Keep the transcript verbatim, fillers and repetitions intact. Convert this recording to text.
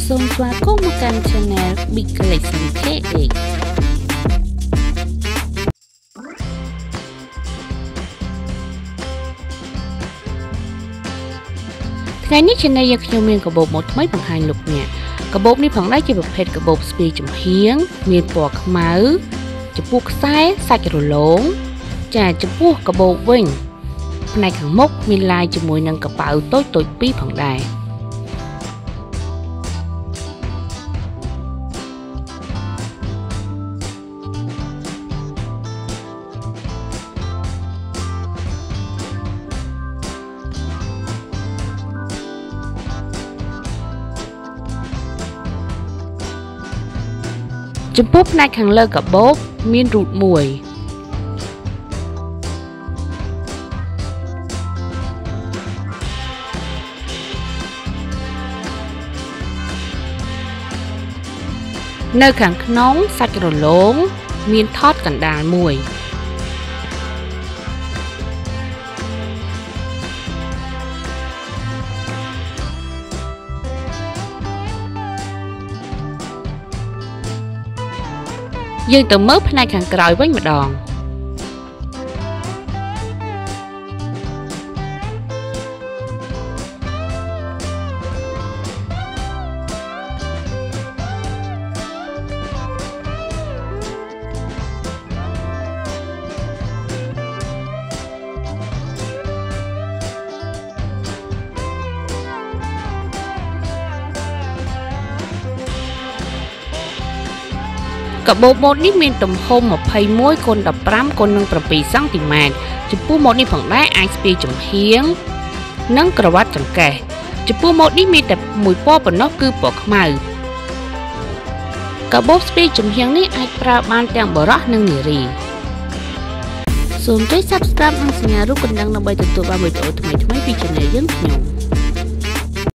សូមស្វាគមន៍មកកាន់ Channel Big Collection เค เอ็กซ์ ថ្ងៃនេះ Channel យើងខ្ញុំមានកាបូបម៉ូដថ្មីបង្ហាញលោកអ្នកកាបូបនេះផងដែរជាប្រភេទកាបូបស្ពាយចំហៀងមានពណ៌ខ្មៅចំពោះខ្សែសាច់រលោងចាចំពោះកាបូបវិញផ្នែកខាងមុខមានឡាយជាមួយនឹងកប៉ៅតូចតូចពីរផងដែរចំពោះផ្នែកខាងលើកាបូបមានរូតមួយនៅខាងក្នុងសាច់រលោងមានថតកណ្ដាលមួយយើងទៅមើលផ្នែកខាងក្រោយវិញម្ដងកាបូបម៉ូដនេះមានទំហំยี่สิบเอ็ดคูณสิบห้าคูณเจ็ดសង់ទីម៉ែត្រចំពោះម៉ូដនេះផងដែរអាចស្ពាយចំហៀងនិងក្រវ៉ាត់ចង្កេះចំពោះម៉ូដនេះមានតែមួយពណ៌ប៉ុណ្ណោះគឺពណ៌ខ្មៅកាបូបស្ពាយចំហៀងនេះអាចប្រើបានទាំងបុរសនិងនារីសូមចុច Subscribe និងសញ្ញារូបកណ្ដឹងដើម្បីទទួលបានវីដេអូថ្មីៗពី Channel យើងខ្ញុំ